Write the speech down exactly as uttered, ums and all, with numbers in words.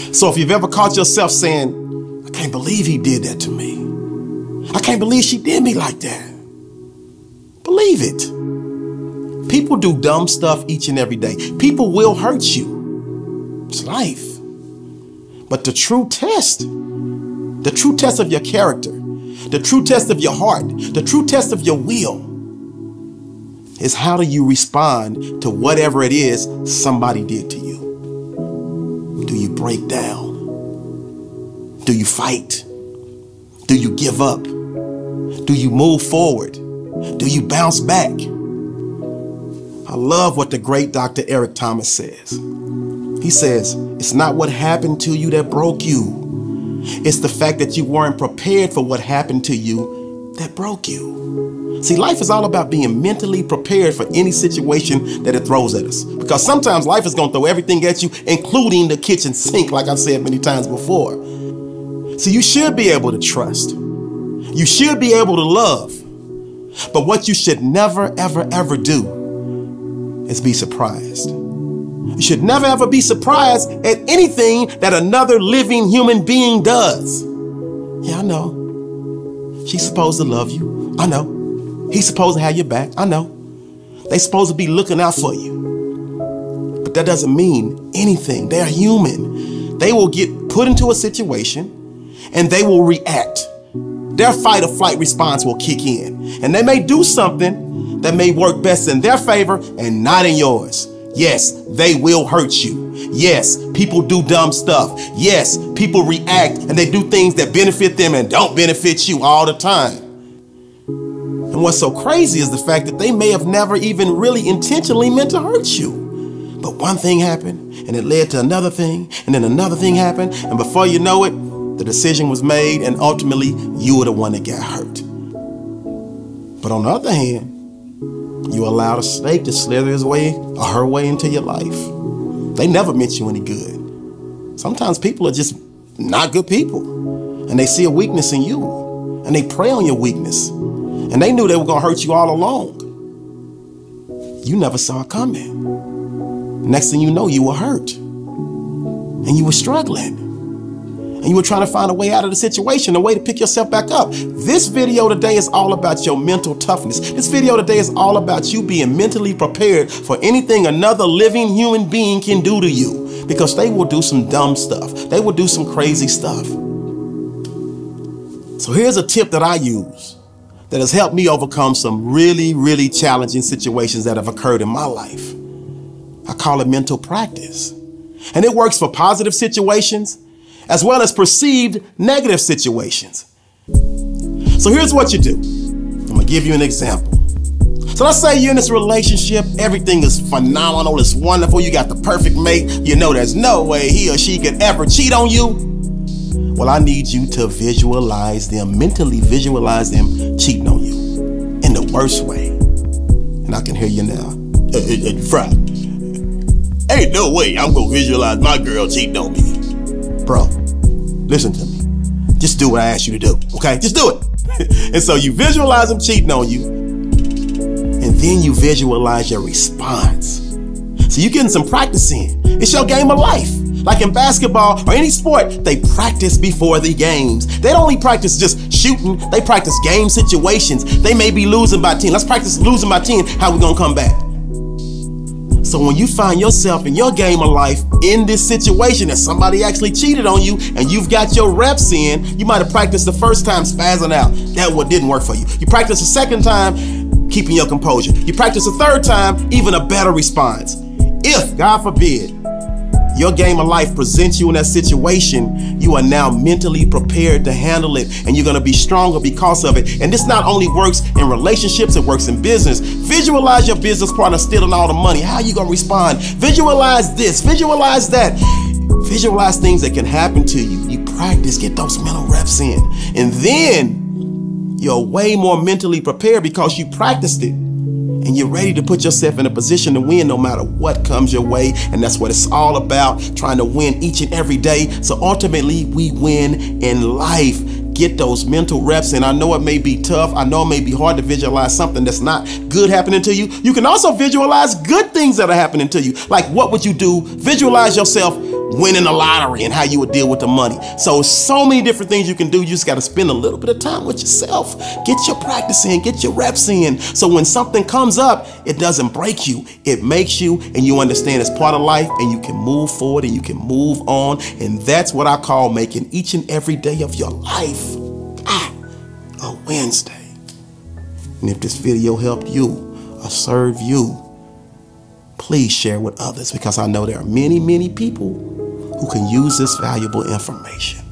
So if you've ever caught yourself saying, I can't believe he did that to me. I can't believe she did me like that. Believe it. People do dumb stuff each and every day. People will hurt you. It's life. But the true test, the true test of your character, the true test of your heart, the true test of your will is how do you respond to whatever it is somebody did to you? Do you break down? Do you fight? Do you give up? Do you move forward? Do you bounce back? I love what the great Doctor Eric Thomas says. He says, it's not what happened to you that broke you. It's the fact that you weren't prepared for what happened to you that broke you. See, life is all about being mentally prepared for any situation that it throws at us. Because sometimes life is going to throw everything at you, including the kitchen sink, like I've said many times before. So you should be able to trust. You should be able to love. But what you should never, ever, ever do is be surprised. You should never, ever be surprised at anything that another living human being does. Yeah, I know. She's supposed to love you. I know. He's supposed to have your back. I know. They're supposed to be looking out for you. But that doesn't mean anything. They're human. They will get put into a situation and they will react. Their fight or flight response will kick in. And they may do something that may work best in their favor and not in yours. Yes, they will hurt you. Yes, people do dumb stuff. Yes, people react and they do things that benefit them and don't benefit you all the time. And what's so crazy is the fact that they may have never even really intentionally meant to hurt you. But one thing happened and it led to another thing and then another thing happened. And before you know it, the decision was made and ultimately you were the one that got hurt. But on the other hand, you allowed a snake to slither his way or her way into your life. They never meant you any good. Sometimes people are just not good people and they see a weakness in you and they prey on your weakness and they knew they were going to hurt you all along. You never saw it coming. Next thing you know, you were hurt and you were struggling. And you were trying to find a way out of the situation, a way to pick yourself back up. This video today is all about your mental toughness. This video today is all about you being mentally prepared for anything another living human being can do to you, because they will do some dumb stuff. They will do some crazy stuff. So here's a tip that I use that has helped me overcome some really, really challenging situations that have occurred in my life. I call it mental practice. And it works for positive situations as well as perceived negative situations. So here's what you do. I'm gonna give you an example. So let's say you're in this relationship, everything is phenomenal, it's wonderful, you got the perfect mate, you know there's no way he or she could ever cheat on you. Well, I need you to visualize them, mentally visualize them cheating on you in the worst way. And I can hear you now. Hey, hey, hey, Fri, ain't no way I'm gonna visualize my girl cheating on me. Bro, listen to me. Just do what I asked you to do, okay? Just do it. And so you visualize them cheating on you, and then you visualize your response. So you're getting some practice in. It's your game of life. Like in basketball or any sport, they practice before the games. They don't only practice just shooting, they practice game situations. They may be losing by ten. Let's practice losing by ten, how we gonna come back? So when you find yourself in your game of life in this situation that somebody actually cheated on you and you've got your reps in, you might have practiced the first time spazzing out. That what didn't work for you. You practice the second time, keeping your composure. You practice the third time, even a better response. If, God forbid, your game of life presents you in that situation, you are now mentally prepared to handle it, and you're gonna be stronger because of it. And this not only works in relationships, it works in business. Visualize your business partner stealing all the money. How are you gonna respond? Visualize this, visualize that. Visualize things that can happen to you. You practice, get those mental reps in. And then you're way more mentally prepared because you practiced it. And you're ready to put yourself in a position to win no matter what comes your way. And that's what it's all about, trying to win each and every day. So ultimately, we win in life. Get those mental reps in. I know it may be tough. I know it may be hard to visualize something that's not good happening to you. You can also visualize good things that are happening to you. Like, what would you do? Visualize yourself winning the lottery and how you would deal with the money. So, so many different things you can do. You just got to spend a little bit of time with yourself. Get your practice in, get your reps in. So when something comes up, it doesn't break you. It makes you, and you understand it's part of life, and you can move forward and you can move on. And that's what I call making each and every day of your life ah, a Wednesday. And if this video helped you or served you, please share with others, because I know there are many, many people who can use this valuable information.